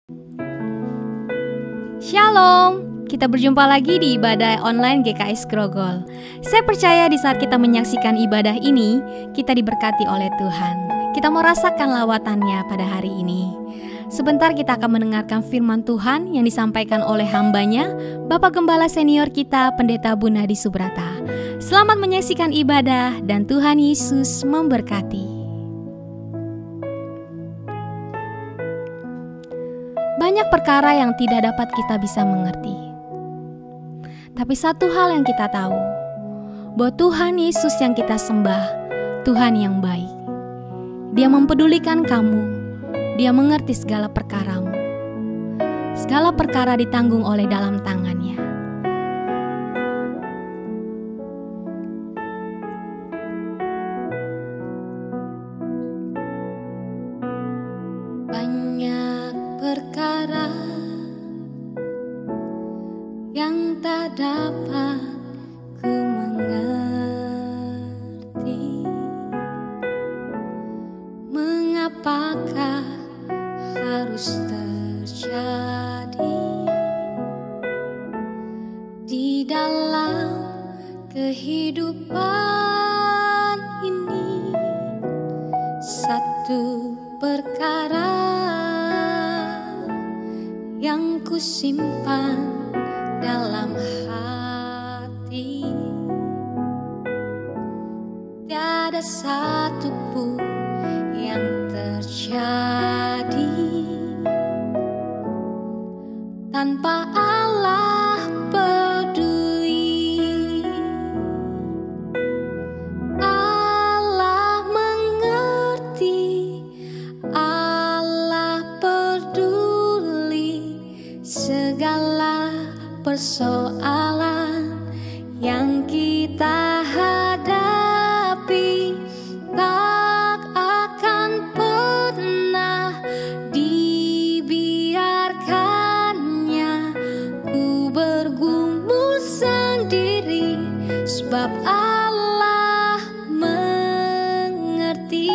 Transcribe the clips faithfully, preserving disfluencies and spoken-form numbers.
Shalom, kita berjumpa lagi di ibadah online G K S Grogol. Saya percaya di saat kita menyaksikan ibadah ini, kita diberkati oleh Tuhan. Kita mau rasakan lawatannya pada hari ini. Sebentar kita akan mendengarkan firman Tuhan yang disampaikan oleh hambanya, Bapak Gembala Senior kita, Pendeta Bunadi Subrata. Selamat menyaksikan ibadah dan Tuhan Yesus memberkati. Banyak perkara yang tidak dapat kita bisa mengerti. Tapi satu hal yang kita tahu, bahwa Tuhan Yesus yang kita sembah, Tuhan yang baik. Dia mempedulikan kamu, Dia mengerti segala perkaramu. Segala perkara ditanggung oleh dalam tangannya. Banyak perkara yang tak dapat ku mengerti. Mengapakah harus terjadi di dalam kehidupan ini? Satu perkara yang ku simpan dalam hati, tiada satu pun yang terjadi tanpa Allah peduli. Allah mengerti, Allah peduli segala persoalan yang kita hadapi. Tak akan pernah dibiarkannya ku bergumul sendiri, sebab Allah mengerti.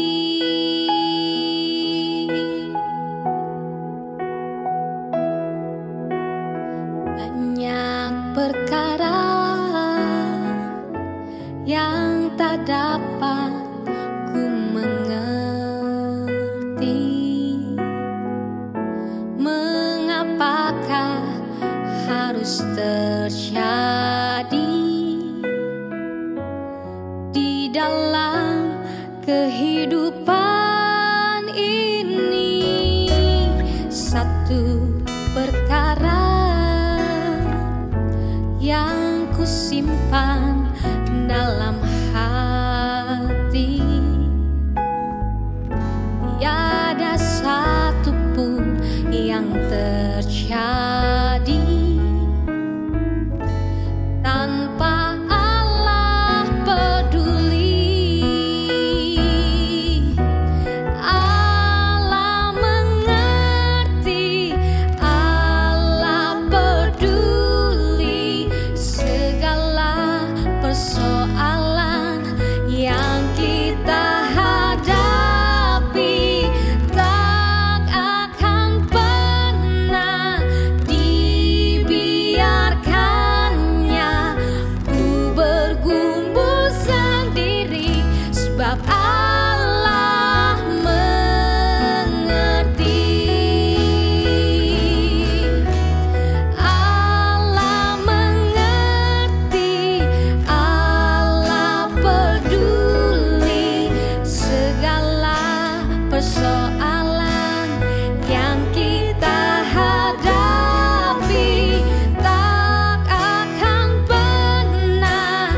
Banyak perkara yang tak dapat ku mengerti. Mengapakah harus terjadi di dalam kehidupan ini? Satu perkara yang ku simpan dalam hati, tiada satu pun yang terjadi tanpa Allah peduli. Allah mengerti, Allah peduli segala persoalan yang kita hadapi. Tak akan pernah dibiarkannya ku bergumul sendiri, sebab Allah mengerti. Allah mengerti, Allah peduli segala persoalan yang kita hadapi. Tak akan pernah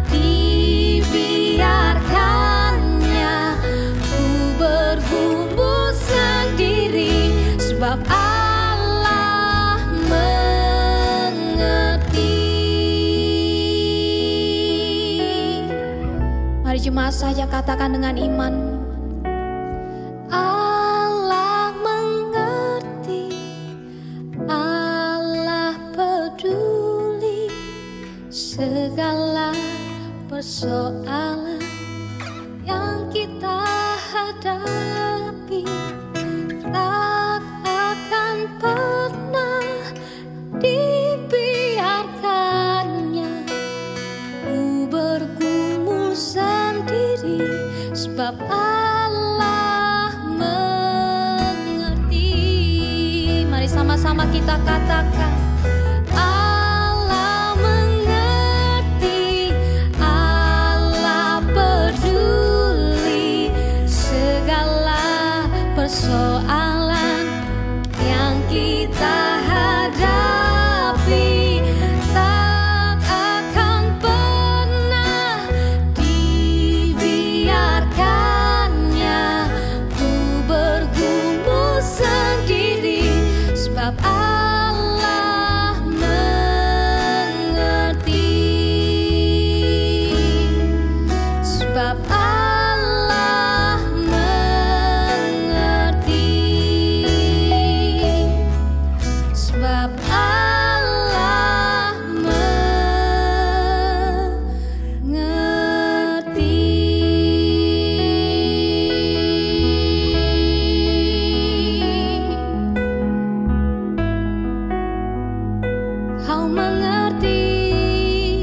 dibiarkannya ku bergumul sendiri, sebab Allah mengerti. Mari jemaat saja katakan dengan iman, Allah mengerti, Allah peduli segala persoalan yang kita hadapi. Tak akan Sama-sama kita katakan, Allah mengerti, Allah peduli segala persoalan yang kita hadapi. Tak akan pernah dibiarkannya ku bergumul sendiri, sebab Allah mengerti, sebab Allah mengerti, sebab Allah mengerti. Kau mengerti,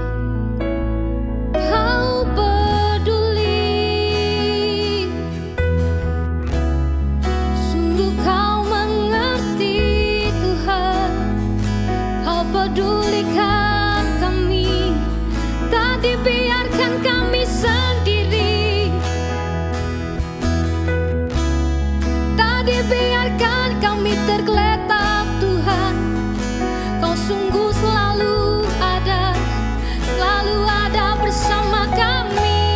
Kau peduli, sungguh Kau mengerti Tuhan. Kau pedulikan kami, tak dibiarkan kami sendiri, tak dibiarkan kami tergeletak Tuhan. Kau sungguh selalu ada, selalu ada bersama kami.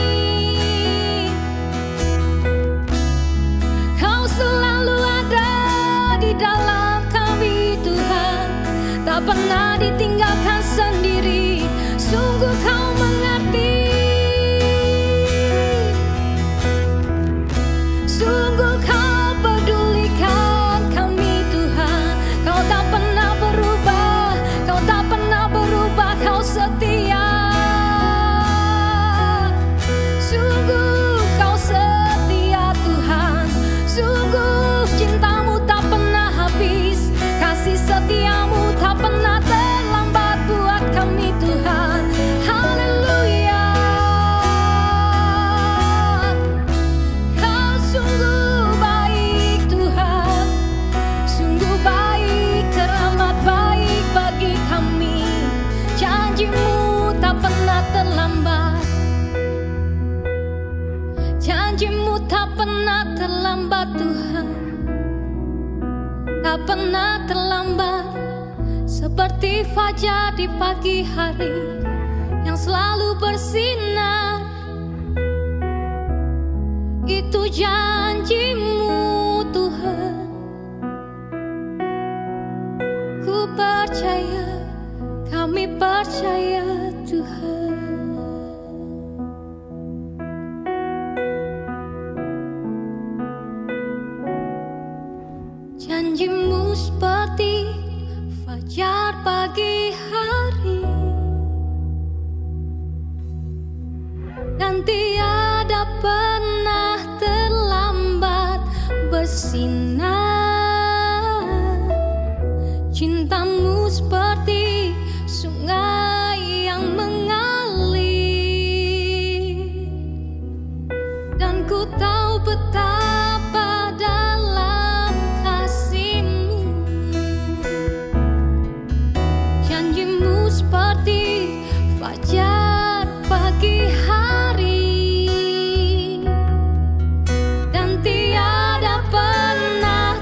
Kau selalu ada di dalam kami Tuhan, tak pernah ditinggalkan sendiri. Sungguh Kau mengerti, sungguh Kau pedulikan kami Tuhan. Kau tak pernah berubah, Kau tak pernah berubah, Kau setia. Sungguh Kau setia Tuhan, sungguh cinta-Mu tak pernah habis, kasih setia-Mu tak pernah terlambat buat kami Tuhan. Haleluya. Kau sungguh baik Tuhan, sungguh baik, teramat baik bagi kami. Janji-Mu tak pernah terlambat, janji-Mu tak pernah terlambat Tuhan, tak pernah terlambat. Seperti fajar di pagi hari yang selalu bersinar, itu janji-Mu Tuhan. Ku percaya, kami percaya Tuhan. Janji-Mu seperti fajar pagi hari, dan tiada pernah terlambat bersinar. Cinta-Mu seperti sungai yang mengalir, dan ku tahu betapa dalam kasih-Mu. Janji-Mu seperti fajar pagi hari, dan tiada pernah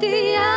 setia